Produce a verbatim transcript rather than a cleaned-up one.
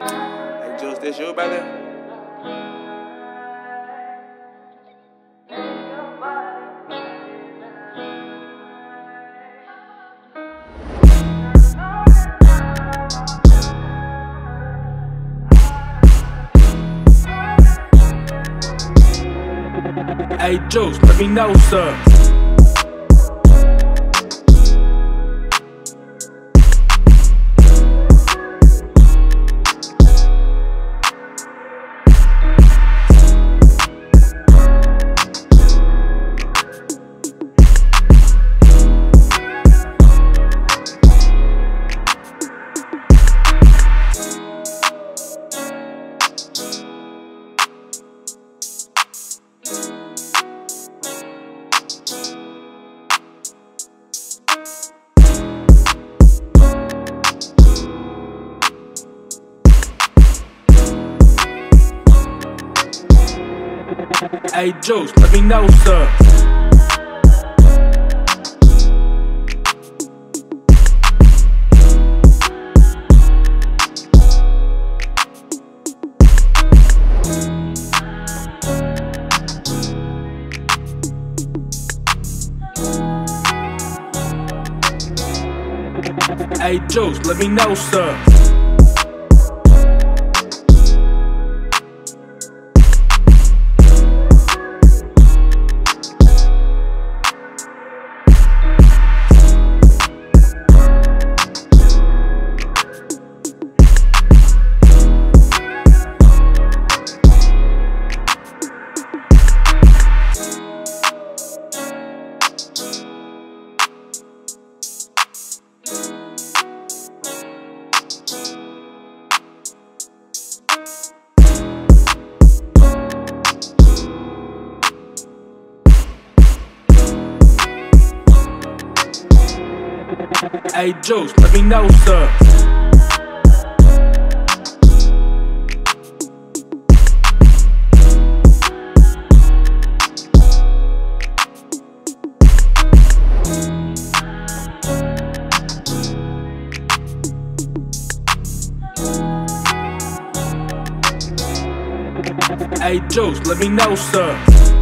Hey, Juce, this you, baby? Hey Juce, let me know, sir. Hey Juce, let me know, sir. Hey Juce, let me know, sir. Hey Juce, let me know, sir. Hey Juce, let me know, sir.